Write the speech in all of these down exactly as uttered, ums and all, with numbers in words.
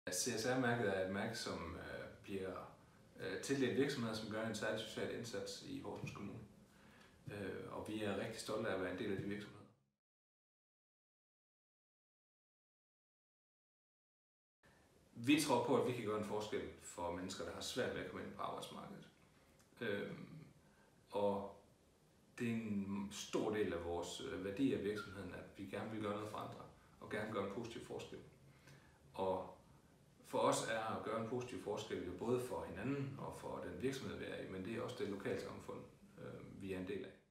C S R-mærket er et mærke, som øh, bliver øh, tildelt virksomheder, som gør en særlig social indsats i Horsens Kommune. Øh, og vi er rigtig stolte af at være en del af de virksomheder. Vi tror på, at vi kan gøre en forskel for mennesker, der har svært ved at komme ind på arbejdsmarkedet. Øh, og det er en stor del af vores værdi af virksomheden, at vi gerne vil gøre noget for andre, og gerne gøre en positiv forskel. Og for os er at gøre en positiv forskel jo både for hinanden og for den virksomhed, vi er i, men det er også det lokalsamfund, øh, vi er en del af.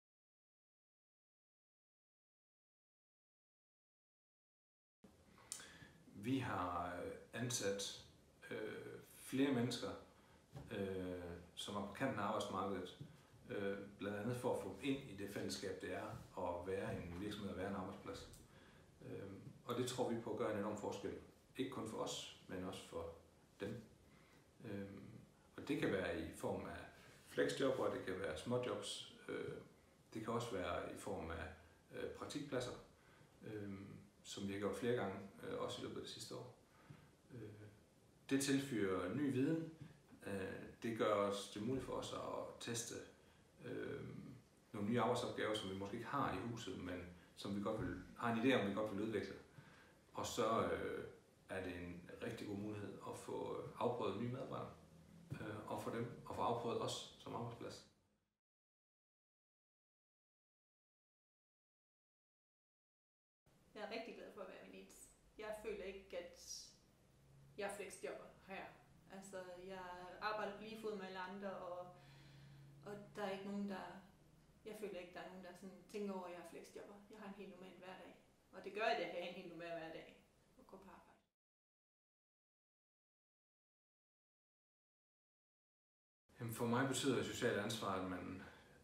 Vi har ansat øh, flere mennesker, øh, som er på kanten af arbejdsmarkedet, øh, blandt andet for at få ind i det fællesskab, det er at være en virksomhed og være en arbejdsplads. Øh, og det tror vi på at gøre en enorm forskel. Ikke kun for os, men også for dem. Øh, og det kan være i form af flexjobber, det kan være småjobs, øh, det kan også være i form af øh, praktikpladser, øh, som vi har gjort flere gange, øh, også i løbet af det sidste år. Øh, det tilfører ny viden, øh, det gør os det muligt for os at teste øh, nogle nye arbejdsopgaver, som vi måske ikke har i huset, men som vi godt vil, har en idé om, vi godt vil udvikle. Og så øh, er det en rigtig god mulighed at få afprøvet nye medarbejdere, øh, og for dem at få afprøvet os som arbejdsplads. Jeg er rigtig glad for at være ved Needs. Jeg føler ikke, at jeg er flexjobber her. Altså, jeg arbejder på lige fod med alle andre, og, og der er ikke nogen, der... Jeg føler ikke, der er nogen, der sådan tænker over, at jeg er flexjobber. Jeg har en helt normal hverdag. Og det gør, at jeg kan have en helt normal hverdag og gå på arbejde. Jamen for mig betyder socialt ansvar, at man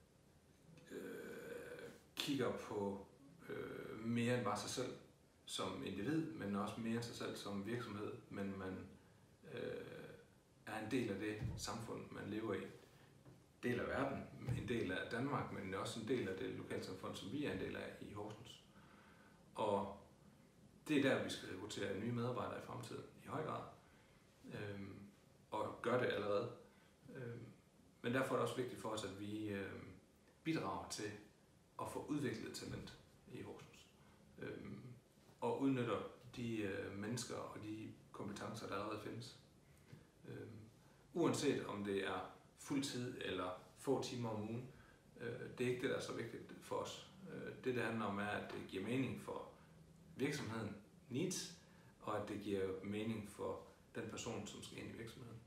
øh, kigger på øh, mere end bare sig selv som individ, men også mere end sig selv som virksomhed, men man øh, er en del af det samfund, man lever i. En del af verden, en del af Danmark, men også en del af det lokalsamfund, som vi er en del af i Horsens. Og det er der, vi skal rekruttere nye medarbejdere i fremtiden, i høj grad. Øhm, og gør det allerede. Øhm, men derfor er det også vigtigt for os, at vi øhm, bidrager til at få udviklet talent i Horsens. Øhm, og udnytter de øh, mennesker og de kompetencer, der allerede findes. Øhm, uanset om det er fuld tid eller få timer om ugen, øh, det er ikke det, der er så vigtigt for os. Øh, det, det handler om, er, at det giver mening for virksomheden Needs, og at det giver mening for den person, som skal ind i virksomheden.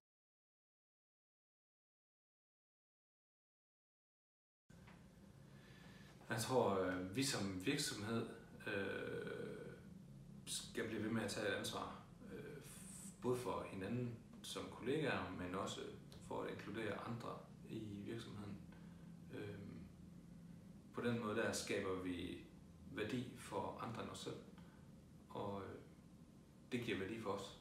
Jeg tror, at vi som virksomhed øh, skal blive ved med at tage et ansvar, øh, både for hinanden som kollegaer, men også for at inkludere andre i virksomheden. Øh, på den måde der skaber vi værdi for andre end os selv, og øh, det giver værdi for os.